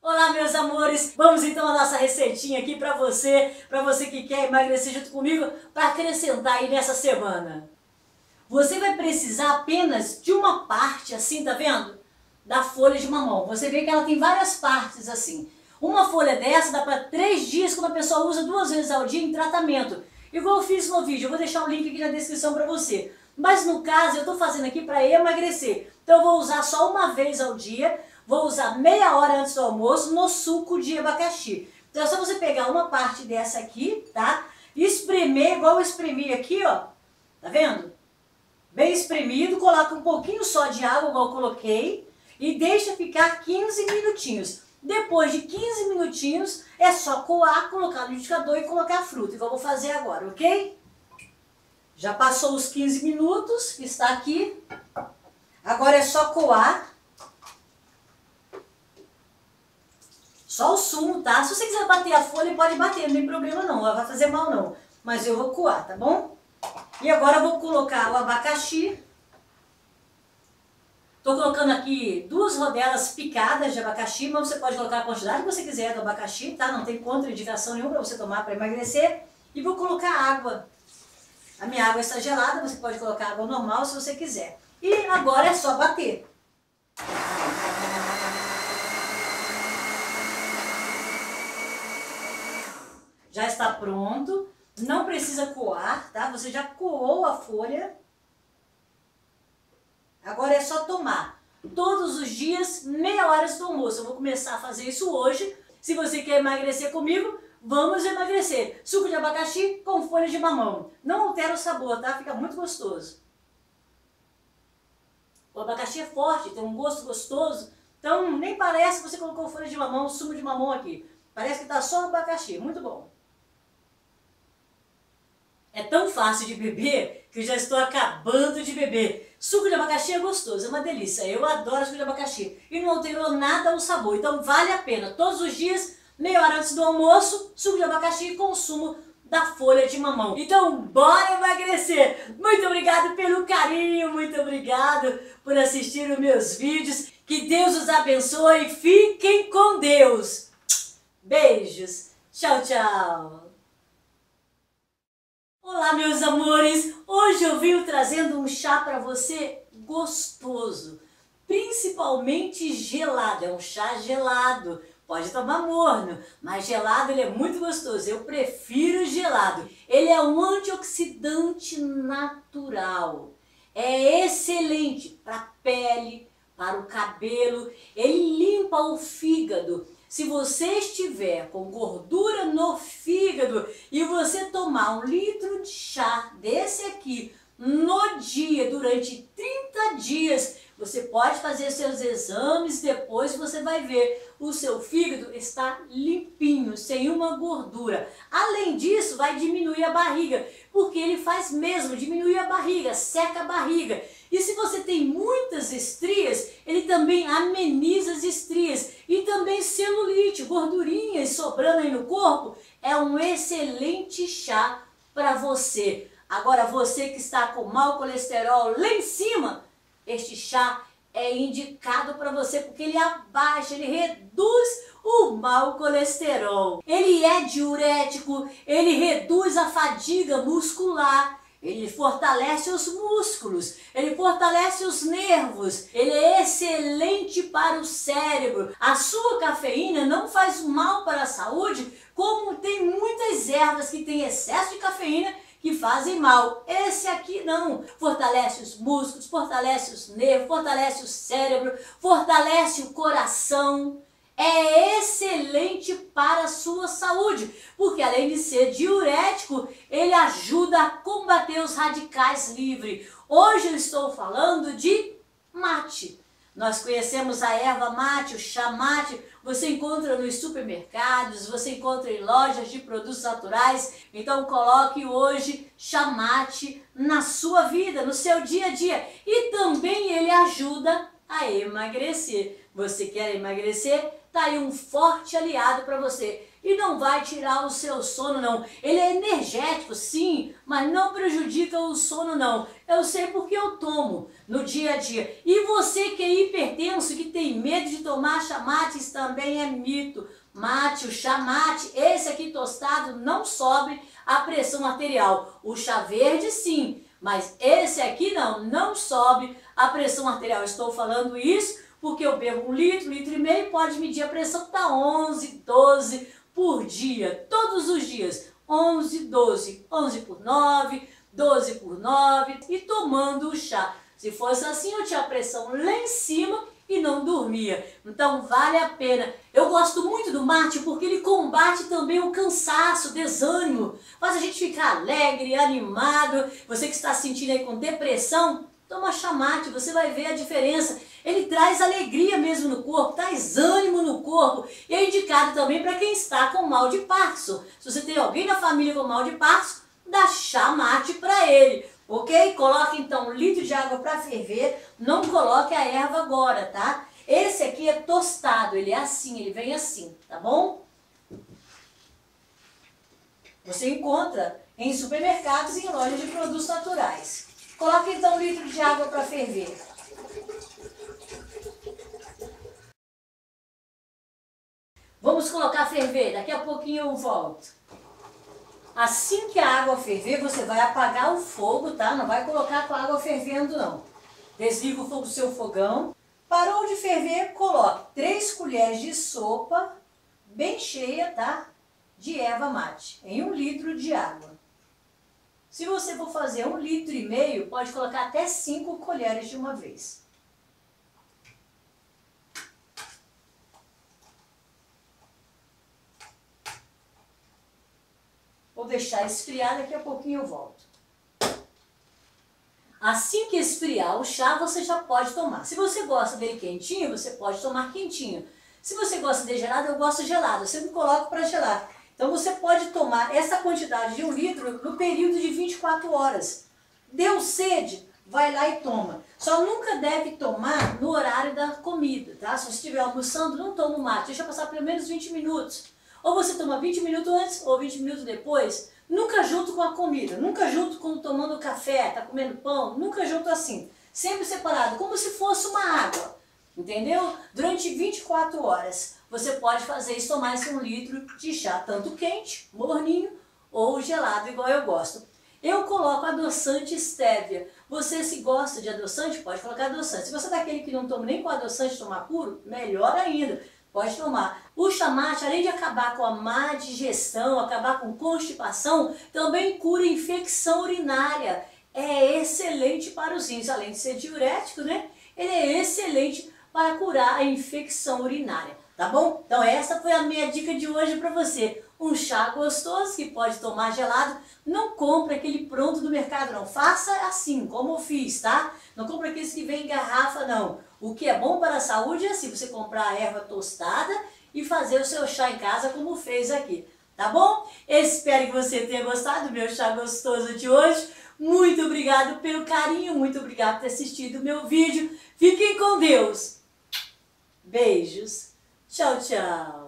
Olá, meus amores! Vamos então à nossa receitinha aqui para você que quer emagrecer junto comigo, para acrescentar aí nessa semana. Você vai precisar apenas de uma parte, assim, tá vendo? Da folha de mamão. Você vê que ela tem várias partes assim. Uma folha dessa dá para 3 dias quando a pessoa usa 2 vezes ao dia em tratamento. Igual eu fiz no vídeo, eu vou deixar o link aqui na descrição para você. Mas no caso eu estou fazendo aqui para emagrecer. Então eu vou usar só uma vez ao dia, vou usar meia hora antes do almoço no suco de abacaxi. Então é só você pegar uma parte dessa aqui, tá? E espremer igual eu espremi aqui, ó. Tá vendo? Bem espremido, coloca um pouquinho só de água, igual eu coloquei, e deixa ficar 15 minutinhos. Depois de 15 minutinhos, é só coar, colocar no liquidificador e colocar a fruta, igual eu vou fazer agora, ok? Já passou os 15 minutos, está aqui. Agora é só coar. Só o sumo, tá? Se você quiser bater a folha, pode bater, não tem problema não, não vai fazer mal não. Mas eu vou coar, tá bom? E agora eu vou colocar o abacaxi. Tô colocando aqui 2 rodelas picadas de abacaxi, mas você pode colocar a quantidade que você quiser do abacaxi, tá? Não tem contraindicação nenhuma para você tomar para emagrecer. E vou colocar água. A minha água está gelada, você pode colocar água normal se você quiser. E agora é só bater. Já está pronto. Não precisa coar, tá? Você já coou a folha. Agora é só tomar. Todos os dias, meia hora antes do almoço. Eu vou começar a fazer isso hoje. Se você quer emagrecer comigo, vamos emagrecer. Suco de abacaxi com folha de mamão. Não altera o sabor, tá? Fica muito gostoso. O abacaxi é forte, tem um gosto gostoso. Então nem parece que você colocou folha de mamão, sumo de mamão aqui. Parece que tá só o abacaxi. Muito bom. É tão fácil de beber que eu já estou acabando de beber. Suco de abacaxi é gostoso, é uma delícia. Eu adoro suco de abacaxi. E não alterou nada o sabor. Então vale a pena. Todos os dias, meia hora antes do almoço, suco de abacaxi com sumo da folha de mamão. Então bora emagrecer. Muito obrigado pelo carinho, muito obrigado por assistir os meus vídeos. Que Deus os abençoe. Fiquem com Deus. Beijos. Tchau, tchau. Olá, meus amores! Hoje eu venho trazendo um chá para você gostoso, principalmente gelado. É um chá gelado, pode tomar morno, mas gelado ele é muito gostoso. Eu prefiro gelado. Ele é um antioxidante natural, é excelente para a pele, para o cabelo, ele limpa o fígado. Se você estiver com gordura no fígado e você tomar 1 litro de chá desse aqui no dia, durante 30 dias, você pode fazer seus exames, depois você vai ver o seu fígado está limpinho, sem uma gordura. Além disso, vai diminuir a barriga, porque ele faz mesmo, diminuir a barriga, seca a barriga. E se você tem muitas estrias, ele também ameniza as estrias. E também celulite, gordurinhas sobrando aí no corpo, é um excelente chá para você. Agora você que está com mau colesterol lá em cima, este chá é indicado para você porque ele abaixa, ele reduz o mau colesterol. Ele é diurético, ele reduz a fadiga muscular. Ele fortalece os músculos, ele fortalece os nervos, ele é excelente para o cérebro. A sua cafeína não faz mal para a saúde, como tem muitas ervas que têm excesso de cafeína que fazem mal. Esse aqui não. Fortalece os músculos, fortalece os nervos, fortalece o cérebro, fortalece o coração. É excelente para a sua saúde, porque além de ser diurético, ele ajuda a combater os radicais livres. Hoje eu estou falando de mate. Nós conhecemos a erva mate, o chá mate, você encontra nos supermercados, você encontra em lojas de produtos naturais. Então coloque hoje chá mate na sua vida, no seu dia a dia. E também ele ajuda a emagrecer. Você quer emagrecer? Tá aí um forte aliado para você. e não vai tirar o seu sono não. Ele é energético sim, mas não prejudica o sono não. Eu sei porque eu tomo no dia a dia. E você que é hipertenso, que tem medo de tomar chá mate, isso também é mito. Mate, o chá mate, esse aqui tostado não sobe a pressão arterial. O chá verde sim, mas esse aqui não sobe a pressão arterial. Estou falando isso porque eu bebo 1 litro, 1,5 litro, pode medir a pressão, está 11, 12 por dia, todos os dias. 11, 12, 11 por 9, 12 por 9 e tomando o chá. Se fosse assim, eu tinha a pressão lá em cima e não dormia. Então vale a pena. Eu gosto muito do mate porque ele combate também o cansaço, o desânimo. Faz a gente ficar alegre, animado. Você que está se sentindo aí com depressão, toma chá mate, você vai ver a diferença. Ele traz alegria mesmo no corpo, traz ânimo no corpo. E é indicado também para quem está com mal de Parkinson. Se você tem alguém na família com mal de Parkinson, dá chá mate para ele. Ok? Coloque então 1 litro de água para ferver, não coloque a erva agora, tá? Esse aqui é tostado, ele é assim, ele vem assim, tá bom? Você encontra em supermercados e em lojas de produtos naturais. Coloque então 1 litro de água para ferver. Vamos colocar a ferver, daqui a pouquinho eu volto. Assim que a água ferver, você vai apagar o fogo, tá? Não vai colocar com a água fervendo, não. Desliga o fogo do seu fogão. Parou de ferver, coloque 3 colheres de sopa, bem cheia, tá? De erva mate, em 1 litro de água. Se você for fazer 1,5 litro, pode colocar até 5 colheres de uma vez. Vou deixar esfriar, daqui a pouquinho eu volto. Assim que esfriar o chá, você já pode tomar. Se você gosta dele quentinho, você pode tomar quentinho. Se você gosta de gelado, eu gosto gelado. Eu sempre coloco para gelar. Então você pode tomar essa quantidade de 1 litro no período de 24 horas. Deu sede? Vai lá e toma. Só nunca deve tomar no horário da comida, tá? Se você estiver almoçando, não toma o mate. Deixa passar pelo menos 20 minutos. Ou você toma 20 minutos antes ou 20 minutos depois, nunca junto com a comida, nunca junto com tomando café, tá comendo pão, nunca junto assim. Sempre separado, como se fosse uma água, entendeu? Durante 24 horas, você pode fazer isso, tomar esse 1 litro de chá, tanto quente, morninho, ou gelado, igual eu gosto. Eu coloco adoçante stevia. Você, se gosta de adoçante, pode colocar adoçante. Se você é daquele que não toma nem com adoçante, tomar puro, melhor ainda. Pode tomar. O chá mate, além de acabar com a má digestão, acabar com constipação, também cura infecção urinária. É excelente para os rins, além de ser diurético, né? Ele é excelente para curar a infecção urinária, tá bom? Então essa foi a minha dica de hoje para você. Um chá gostoso que pode tomar gelado. Não compre aquele pronto do mercado, não. Faça assim, como eu fiz, tá? Não compre aqueles que vêm em garrafa, não. O que é bom para a saúde é assim, você comprar a erva tostada e fazer o seu chá em casa como fez aqui, tá bom? Espero que você tenha gostado do meu chá gostoso de hoje. Muito obrigado pelo carinho, muito obrigado por ter assistido o meu vídeo. Fiquem com Deus. Beijos. Tchau, tchau.